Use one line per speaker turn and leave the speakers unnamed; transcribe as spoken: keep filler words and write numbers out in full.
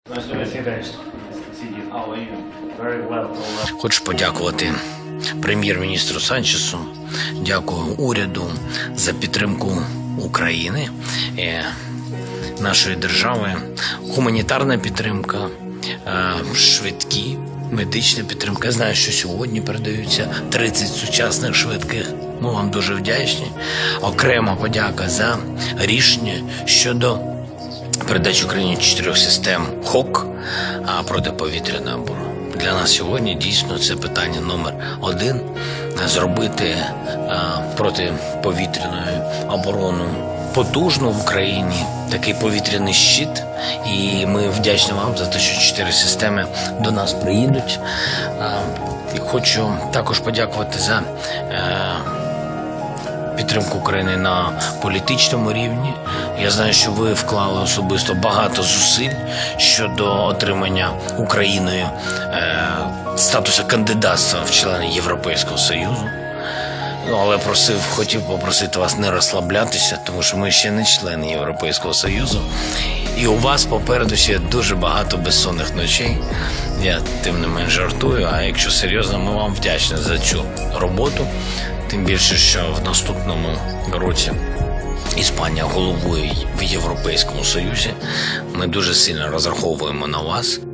Хочу подякувати прем'єр-міністру Санчесу, дякую уряду за підтримку України, нашої держави, гуманітарна підтримка, швидкі, медична підтримка. Я знаю, що сьогодні передаються тридцять сучасних швидких. Ми вам дуже вдячні. Окрема подяка за рішення щодо передачі Україні чотирьох систем ХОК протиповітряної оборони. Для нас сьогодні дійсно це питання номер один – зробити протиповітряну оборону потужну в Україні, такий повітряний щит. І ми вдячні вам за те, що чотири системи до нас приїдуть. І хочу також подякувати за підтримку України на політичному рівні. Я знаю, що ви вклали особисто багато зусиль щодо отримання Україною е, статусу кандидатства в члени Європейського Союзу. Ну, але просив, хотів попросити вас не розслаблятися, тому що ми ще не члени Європейського Союзу. І у вас попереду ще дуже багато безсонних ночей. Я тим не менш жартую, а якщо серйозно, ми вам вдячні за цю роботу. Тим більше, що в наступному році Іспанія головує в Європейському Союзі. Ми дуже сильно розраховуємо на вас.